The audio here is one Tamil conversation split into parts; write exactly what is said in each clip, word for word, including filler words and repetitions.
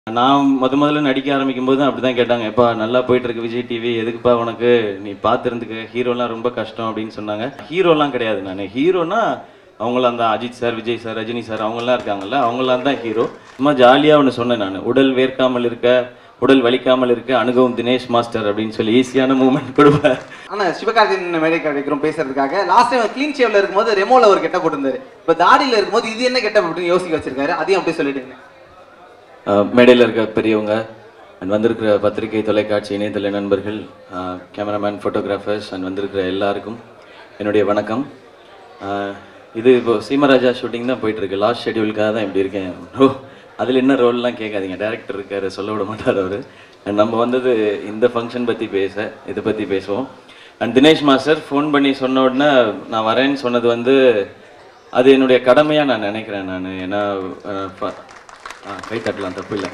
நான் முத முதல்ல நடிக்க ஆரம்பிக்கும் போது அப்படிதான் கேட்டாங்க. எப்பா நல்லா போயிட்டு இருக்கு விஜய் டிவி, எதுக்குப்பா உனக்கு, நீ பார்த்துருந்துக்க, ஹீரோலாம் ரொம்ப கஷ்டம் அப்படின்னு சொன்னாங்க. ஹீரோலாம் கிடையாது, நான் ஹீரோனா அவங்களாம் தான் Ajith sir, Vijay sir, Rajini sir அவங்களாம் இருக்காங்கல்ல, அவங்களாம் தான் ஹீரோ. சும்மா ஜாலியாக ஒன்று சொன்னேன் நான், உடல் வேர்க்காமல் இருக்க, உடல் வலிக்காமல் இருக்க அணுகவும் தினேஷ் மாஸ்டர் அப்படின்னு சொல்லி ஈஸியான மூமெண்ட் கொடுப்பேன். ஆனால் சிவகார்த்திகேயன் மேடை கிடைக்கிறோம் பேசுறதுக்காக லாஸ்ட் டைம் க்ளீன் ஷேவ்ல இருக்கும்போது ரெமோல ஒரு கெட்ட போட்டிருந்தாரு. இப்போ தாடியில் இருக்கும்போது இது என்ன கெட்ட அப்படின்னு யோசிக்க வச்சிருக்காரு, அதையும் அப்படியே சொல்லிடுங்க. மேடையில் இருக்க பெரியவங்க அண்ட் வந்திருக்கிற பத்திரிகை, தொலைக்காட்சி, இணையதள நண்பர்கள், கேமராமேன், ஃபோட்டோகிராஃபர்ஸ் அண்ட் வந்திருக்கிற எல்லாருக்கும் என்னுடைய வணக்கம். இது இப்போ சீமராஜா ஷூட்டிங் தான் போயிட்டுருக்கு. லாஸ்ட் ஷெடியூலுக்காக தான் இப்படி இருக்கேன். ஓ அதில் என்ன ரோல்லாம் கேட்காதீங்க, டேரக்டர் இருக்கார், சொல்ல விட மாட்டார் அவர். அண்ட் நம்ம வந்தது இந்த ஃபங்க்ஷன் பற்றி பேச, இதை பற்றி பேசுவோம். அண்ட் தினேஷ் மாஸ்டர் ஃபோன் பண்ணி சொன்ன உடனே நான் வரேன்னு சொன்னது வந்து அது என்னுடைய கடமையாக நான் நினைக்கிறேன். நான் ஏன்னா ஆ கை தட்டலாம், தப்பு இல்லை.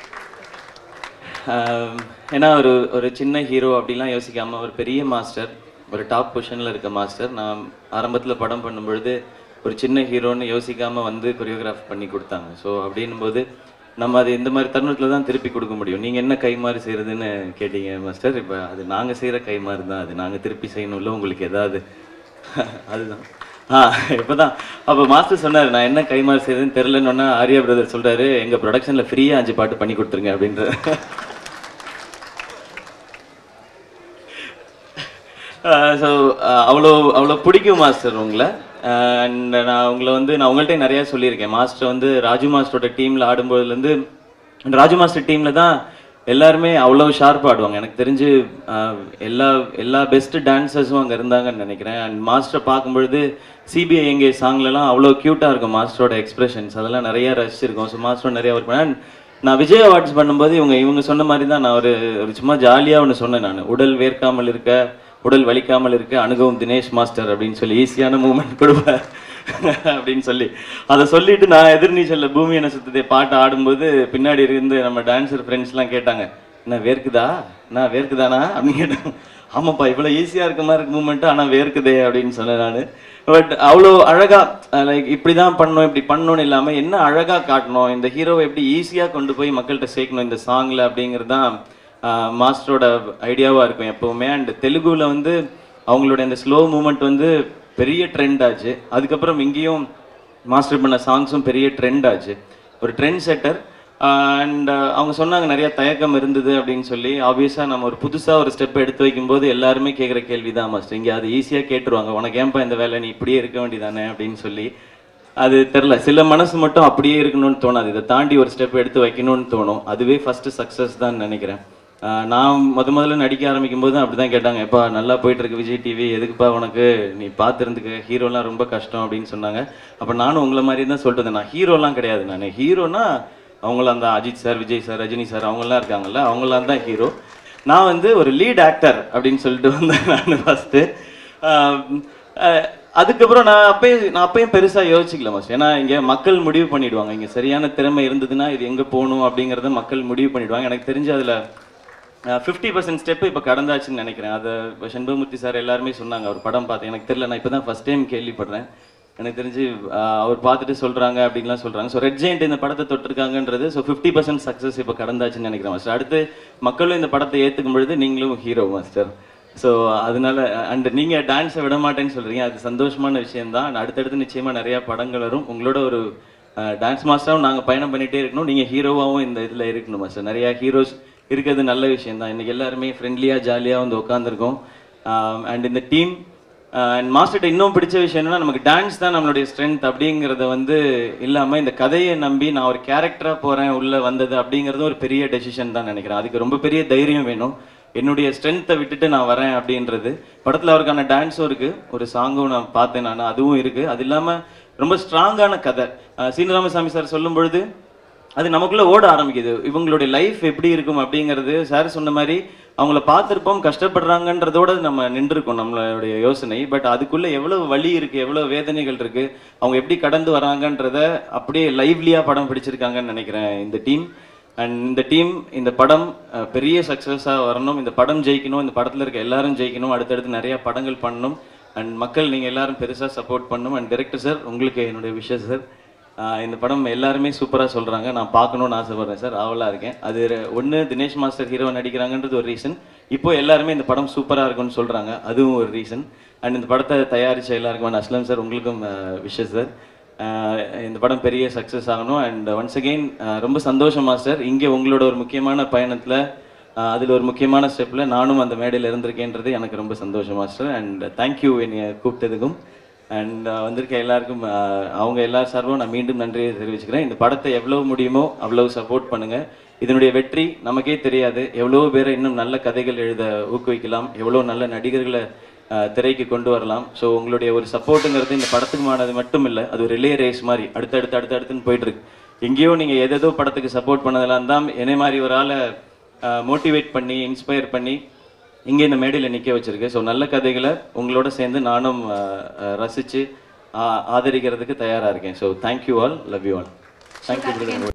ஏன்னா ஒரு ஒரு சின்ன ஹீரோ அப்படிலாம் யோசிக்காமல் ஒரு பெரிய மாஸ்டர், ஒரு டாப் பொசிஷனில் இருக்க மாஸ்டர், நான் ஆரம்பத்தில் படம் பண்ணும்பொழுது ஒரு சின்ன ஹீரோன்னு யோசிக்காமல் வந்து கொரியோகிராஃப் பண்ணி கொடுத்தாங்க. ஸோ அப்படின்னும்போது நம்ம அது இந்த மாதிரி தருணத்தில் தான் திருப்பி கொடுக்க முடியும். நீங்கள் என்ன கைமாறு செய்கிறதுன்னு கேட்டீங்க மாஸ்டர். இப்போ அது நாங்கள் செய்கிற கைமாறு தான், அது நாங்கள் திருப்பி செய்யணும்ல உங்களுக்கு ஏதாவது, அதுதான். ஆ இப்போ தான் அப்போ மாஸ்டர் சொன்னார் நான் என்ன கைமாறு செய்யுதுன்னு தெரிலன்னு. ஆர்யா பிரதர் சொல்கிறாரு எங்கள் ப்ரொடக்ஷனில் ஃப்ரீயாக அஞ்சு பாட்டு பண்ணி கொடுத்துருங்க அப்படின்ற. ஸோ அவ்வளோ அவ்வளோ பிடிக்கும் மாஸ்டர் உங்களை. அண்ட் நான் உங்களை வந்து நான் உங்கள்கிட்ட நிறையா சொல்லியிருக்கேன். மாஸ்டர் வந்து ராஜு மாஸ்டரோட டீமில் ஆடும்போதுலேருந்து, ராஜு மாஸ்டர் டீமில் தான் எல்லாருமே அவ்வளோ ஷார்ப் ஆடுவாங்க. எனக்கு தெரிஞ்சு எல்லா எல்லா பெஸ்ட்டு டான்ஸர்ஸும் அங்கே இருந்தாங்கன்னு நினைக்கிறேன். அண்ட் மாஸ்டரை பார்க்கும்பொழுது சிபிஐ எங்கே சாங்லலாம் அவ்வளோ க்யூட்டாக இருக்கும் மாஸ்டரோட எக்ஸ்பிரஷன்ஸ், அதெல்லாம் நிறையா ரசிச்சிருக்கோம். ஸோ மாஸ்டர் நிறையா ஒர்க் பண்ணேன். நான் விஜய் அவார்ட்ஸ் பண்ணும்போது இவங்க இவங்க சொன்ன மாதிரி தான் நான் ஒரு ஒரு சும்மா ஜாலியாக ஒன்று சொன்னேன் நான், உடல் வேர்க்காமல் இருக்க, உடல் வலிக்காமல் இருக்க அணுகவும் தினேஷ் மாஸ்டர் அப்படின்னு சொல்லி ஈஸியான மூமெண்ட் கொடுப்பேன் அப்படின்னு சொல்லி அதை சொல்லிட்டு நான் எதிர்நீச்சல்ல பூமி என்ன சுத்தத்தை பாட்டு ஆடும்போது பின்னாடி இருந்து நம்ம டான்ஸர் ஃப்ரெண்ட்ஸ்லாம் கேட்டாங்க, என்ன வேர்க்குதா, என்ன வேர்க்குதானா அப்படின்னு கேட்டாங்க. ஆமாப்பா இவ்வளோ ஈஸியாக இருக்க மாதிரி இருக்கு மூமெண்ட்டு, ஆனால் வேர்க்குதே அப்படின்னு சொன்னேன் நான். பட் அவ்வளோ அழகாக லைக் இப்படி தான் பண்ணணும், இப்படி பண்ணணும்னு இல்லாமல் என்ன அழகாக காட்டணும், இந்த ஹீரோவை எப்படி ஈஸியாக கொண்டு போய் மக்கள்கிட்ட சேர்க்கணும் இந்த சாங்கில் அப்படிங்கிறது தான் மாஸ்டரோட ஐடியாவாக இருக்கும் எப்போவுமே. அண்ட் தெலுங்குல வந்து அவங்களோட இந்த ஸ்லோ மூமெண்ட் வந்து பெரிய ட்ரெண்ட் ஆச்சு. அதுக்கப்புறம் இங்கேயும் மாஸ்டர் பண்ண சாங்ஸும் பெரிய ட்ரெண்ட் ஆச்சு, ஒரு ட்ரெண்ட் செட்டர். அண்ட் அவங்க சொன்னாங்க நிறைய தயக்கம் இருந்தது அப்படின்னு சொல்லி. ஆப்வியஸாக நம்ம ஒரு புதுசாக ஒரு ஸ்டெப் எடுத்து வைக்கும்போது எல்லாருமே கேட்குற கேள்வி தான் மாஸ்டர், இங்கே அது ஈஸியாக கேட்டுருவாங்க, உனக்கு ஏன்பா இந்த வேலை, நீ இப்படியே இருக்க வேண்டியதானே அப்படின்னு சொல்லி. அது தெரில, சில மனசு மட்டும் அப்படியே இருக்கணும்னு தோணாது, இதை தாண்டி ஒரு ஸ்டெப் எடுத்து வைக்கணும்னு தோணும். அதுவே ஃபஸ்ட்டு சக்ஸஸ் தான் நினைக்கிறேன். நான் முத முதல்ல நடிக்க ஆரம்பிக்கும் போது அப்படி தான் கேட்டாங்க, எப்பா நல்லா போயிட்டு இருக்கு விஜய் டிவி, எதுக்குப்பா உனக்கு, நீ பார்த்துருந்துக்க, ஹீரோலாம் ரொம்ப கஷ்டம் அப்படின்னு சொன்னாங்க. அப்போ நானும் உங்களை மாதிரி தான் சொல்லிட்டு இருந்தேன், நான் ஹீரோலாம் கிடையாது, நான் ஹீரோனா அவங்களாம் தான் Ajith sir, Vijay sir, Rajini sir அவங்களாம் இருக்காங்கல்ல, அவங்களாம் தான் ஹீரோ. நான் வந்து ஒரு லீட் ஆக்டர் அப்படின்னு சொல்லிட்டு வந்தேன் நான் ஃபஸ்ட்டு. அதுக்கப்புறம் நான் அப்பயே நான் அப்பயும் பெருசாக யோசிக்கல மாஸ்டர், ஏன்னா இங்கே மக்கள் முடிவு பண்ணிவிடுவாங்க, இங்கே சரியான திறமை இருந்ததுன்னா இது எங்கே போகணும் அப்படிங்கிறத மக்கள் முடிவு பண்ணிவிடுவாங்க. எனக்கு தெரிஞ்சு அதில் ஃபிஃப்டி பர்சன்ட் ஸ்டெப்பு இப்போ கடந்தாச்சுன்னு நினைக்கிறேன். அதை இப்போ செண்பகமூர்த்தி சார் எல்லாருமே சொன்னாங்க, அவர் படம் பார்த்தேன், எனக்கு தெரியல, நான் இப்போ தான் ஃபஸ்ட் டைம் கேள்விப்படுறேன். எனக்கு தெரிஞ்சு அவர் பார்த்துட்டு சொல்கிறாங்க அப்படின்லாம் சொல்கிறாங்க. ஸோ ரெட் ஜெயண்ட் இந்த படத்தை தொட்டிருக்காங்கன்றது, ஸோ ஃபிஃப்டி பர்சன்ட் சக்ஸஸ் இப்போ கடந்தாச்சுன்னு நினைக்கிறேன் மாஸ்டர். அடுத்து மக்களும் இந்த படத்தை ஏற்றுக்கும் பொழுது நீங்களும் ஹீரோ மாஸ்டர். ஸோ அதனால அண்ட் நீங்கள் டான்ஸை விட மாட்டேன்னு சொல்கிறீங்க, அது சந்தோஷமான விஷயந்தான். அடுத்தடுத்து நிச்சயமாக நிறையா படங்கள் வரும். உங்களோட ஒரு டான்ஸ் மாஸ்டராகவும் நாங்கள் பயணம் பண்ணிகிட்டே இருக்கணும், நீங்கள் ஹீரோவாகவும் இந்த இதில் இருக்கணும் மாஸ்டர். நிறையா ஹீரோஸ் இருக்கிறது நல்ல விஷயம் தான். இன்றைக்கி எல்லாருமே ஃப்ரெண்ட்லியாக ஜாலியாக வந்து உட்காந்துருக்கோம். அண்ட் இந்த டீம் அண்ட் மாஸ்டர்கிட்ட இன்னும் பிடிச்ச விஷயம் என்னன்னா, நமக்கு டான்ஸ் தான் நம்மளுடைய ஸ்ட்ரென்த் அப்படிங்கிறத வந்து இல்லாமல் இந்த கதையை நம்பி நான் ஒரு கேரக்டராக போகிறேன் உள்ளே வந்தது அப்படிங்கிறது ஒரு பெரிய டெசிஷன் தான் நினைக்கிறேன். அதுக்கு ரொம்ப பெரிய தைரியம் வேணும். என்னுடைய ஸ்ட்ரென்த்தை விட்டுட்டு நான் வரேன் அப்படின்றது. படத்தில் அவருக்கான டான்ஸும் இருக்குது, ஒரு சாங்கும் நான் பார்த்தேன் நான், அதுவும் இருக்குது. அது இல்லாமல் ரொம்ப ஸ்ட்ராங்கான கதை. சீனிராமசாமி சார் சொல்லும் பொழுது அது நமக்குள்ளே ஓட ஆரம்பிக்குது, இவங்களுடைய லைஃப் எப்படி இருக்கும் அப்படிங்கிறது. சார் சொன்ன மாதிரி அவங்கள பார்த்துருப்போம், கஷ்டப்படுறாங்கன்றதோடு நம்ம நின்றுருக்கோம் நம்மளுடைய யோசனை. பட் அதுக்குள்ளே எவ்வளோ வலி இருக்குது, எவ்வளோ வேதனைகள் இருக்குது, அவங்க எப்படி கடந்து வராங்கன்றத அப்படியே லைவ்லியாக படம் பிடிச்சிருக்காங்கன்னு நினைக்கிறேன் இந்த டீம். அண்ட் இந்த டீம் இந்த படம் பெரிய சக்ஸஸாக வரணும், இந்த படம் ஜெயிக்கணும், இந்த படத்தில் இருக்க எல்லாரும் ஜெயிக்கணும், அடுத்தடுத்து நிறையா படங்கள் பண்ணணும். அண்ட் மக்கள் நீங்கள் எல்லாரும் பெருசாக சப்போர்ட் பண்ணணும். அண்ட் டைரக்டர் சார் உங்களுக்கு என்னுடைய விஷயம் சார், இந்த படம் எல்லாருமே சூப்பராக சொல்கிறாங்க, நான் பார்க்கணுன்னு ஆசைப்பட்றேன் சார், ஆவலாக இருக்கேன். அது ஒன்று தினேஷ் மாஸ்டர் ஹீரோ நடிக்கிறாங்கன்றது ஒரு ரீசன், இப்போ எல்லாருமே இந்த படம் சூப்பராக இருக்குன்னு சொல்கிறாங்க, அதுவும் ஒரு ரீசன். அண்ட் இந்த படத்தை தயாரித்த எல்லாருக்கும் அஸ்லம் சார் உங்களுக்கும் விஷஸ் சார். இந்த படம் பெரிய சக்ஸஸ் ஆகணும். அண்ட் ஒன்ஸ் அகெயின் ரொம்ப சந்தோஷம் மாஸ்டர், இங்கே உங்களோட ஒரு முக்கியமான பயணத்தில் அதில் ஒரு முக்கியமான ஸ்டெப்பில் நானும் அந்த மேடையில் இருந்திருக்கேன்றது எனக்கு ரொம்ப சந்தோஷம் மாஸ்டர். அண்ட் தேங்க்யூ என்னை கூப்பிட்டதுக்கும். அண்ட் வந்திருக்க எல்லாருக்கும் அவங்க எல்லா சார்பும் நான் மீண்டும் நன்றியை தெரிவிச்சுக்கிறேன். இந்த படத்தை எவ்வளோ முடியுமோ அவ்வளோ சப்போர்ட் பண்ணுங்கள். இதனுடைய வெற்றி நமக்கே தெரியாது, எவ்வளோ பேரை இன்னும் நல்ல கதைகள் எழுத ஊக்குவிக்கலாம், எவ்வளோ நல்ல நடிகர்களை திரைக்கு கொண்டு வரலாம். ஸோ உங்களுடைய ஒரு சப்போர்ட்டுங்கிறது இந்த படத்துக்குமானது மட்டும் இல்லை, அது ஒரு ரிலே ரேஸ் மாதிரி அடுத்தடுத்து அடுத்து அடுத்துன்னு போயிட்டுருக்கு. எங்கேயோ நீங்கள் எதேதோ படத்துக்கு சப்போர்ட் பண்ணதெல்லாம் தான் என்னை மாதிரி ஒரு ஆளை மோட்டிவேட் பண்ணி இன்ஸ்பயர் பண்ணி இங்கே இந்த மேடையில் நிற்க வச்சுருக்கு. ஸோ நல்ல கதைகளை உங்களோட சேர்ந்து நானும் ரசித்து ஆதரிக்கிறதுக்கு தயாராக இருக்கேன். So thank you all, love you all. Thank you.